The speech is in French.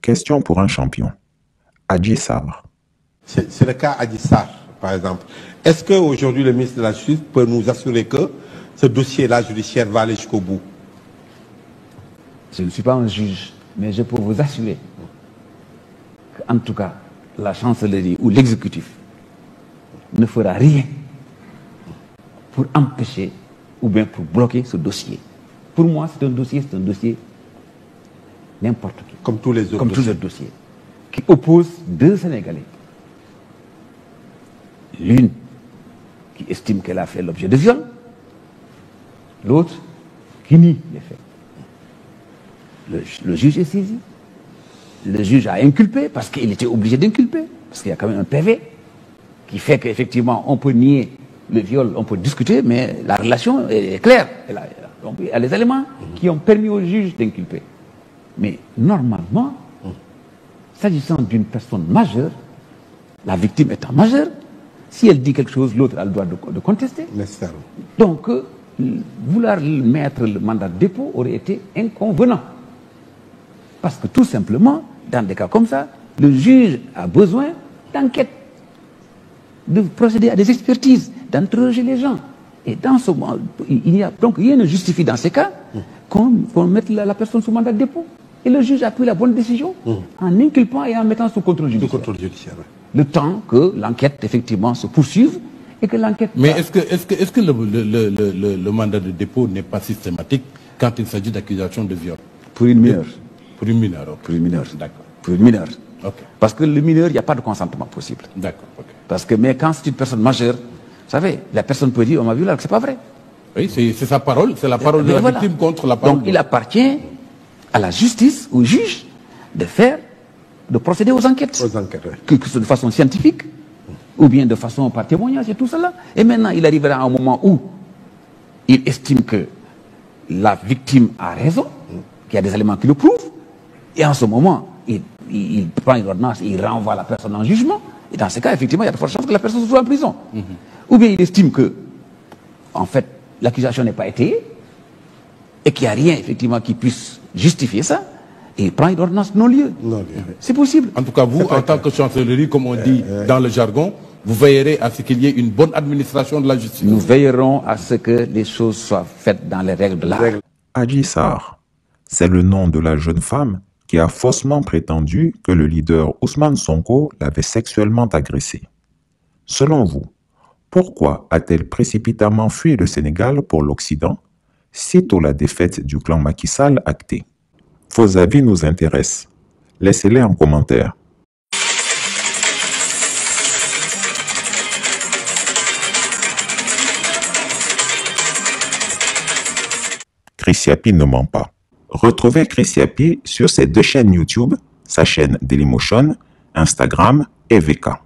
Question pour un champion. Adji Sarr. C'est le cas Adji Sarr, par exemple. Est-ce qu'aujourd'hui le ministre de la Justice peut nous assurer que ce dossier-là judiciaire va aller jusqu'au bout? Je ne suis pas un juge, mais je peux vous assurer qu'en tout cas, la chancellerie ou l'exécutif ne fera rien pour empêcher ou bien pour bloquer ce dossier. Pour moi, c'est un dossier n'importe qui. Comme tous les autres dossiers. Qui oppose deux Sénégalais. L'une qui estime qu'elle a fait l'objet de viol, l'autre qui nie les faits. Le juge est saisi. Le juge a inculpé parce qu'il était obligé d'inculper, parce qu'il y a quand même un PV qui fait qu'effectivement on peut nier le viol, on peut discuter, mais la relation est claire. Il y a les éléments qui ont permis au juge d'inculper. Mais normalement, s'agissant d'une personne majeure, la victime étant majeure, si elle dit quelque chose, l'autre a le droit de contester. Nécessairement. Donc, vouloir mettre le mandat de dépôt aurait été inconvenant. Parce que tout simplement, dans des cas comme ça, le juge a besoin d'enquête, de procéder à des expertises, d'interroger les gens. Et dans ce moment, donc rien ne justifie dans ces cas qu'on mette la personne sous mandat de dépôt. Et le juge a pris la bonne décision en inculpant et en mettant sous contrôle judiciaire. Sous contrôle judiciaire, oui. Le temps que l'enquête, effectivement, se poursuive et que l'enquête... Mais est-ce que le mandat de dépôt n'est pas systématique quand il s'agit d'accusation de viol? Pour une mineure. Pour une mineure, ok. Pour une mineure. D'accord. Pour une mineure. Okay. Parce que le mineur, il n'y a pas de consentement possible. D'accord, ok. Parce que, mais quand c'est une personne majeure, vous savez, la personne peut dire, on m'a vu là, c'est pas vrai. Oui, c'est sa parole, c'est la parole de la victime contre la parole. Donc il appartient à la justice, au juge, de procéder aux enquêtes. Aux enquêtes, oui. Que ce soit de façon scientifique, ou bien de façon par témoignage et tout cela. Et maintenant, il arrivera à un moment où il estime que la victime a raison, qu'il y a des éléments qui le prouvent, et en ce moment, il prend une ordonnance, il renvoie la personne en jugement, et dans ce cas, effectivement, il y a de fortes chances que la personne se trouve en prison. Ou bien il estime que, en fait, l'accusation n'est pas étayée, et qu'il n'y a rien, effectivement, qui puisse justifier ça, et il prend une ordonnance non-lieu. C'est possible. En tout cas, vous, en tant que chancellerie, comme on dit dans le jargon, vous veillerez à ce qu'il y ait une bonne administration de la justice. Nous veillerons à ce que les choses soient faites dans les règles de l'art. Adji Sarr, c'est le nom de la jeune femme qui a faussement prétendu que le leader Ousmane Sonko l'avait sexuellement agressée. Selon vous, pourquoi a-t-elle précipitamment fui le Sénégal pour l'Occident, sitôt la défaite du clan Macky Sall actée? Vos avis nous intéressent. Laissez-les en commentaire. Chris Yapi ne ment pas. Retrouvez Chris Yapi sur ses deux chaînes YouTube, sa chaîne Dailymotion, Instagram et VK.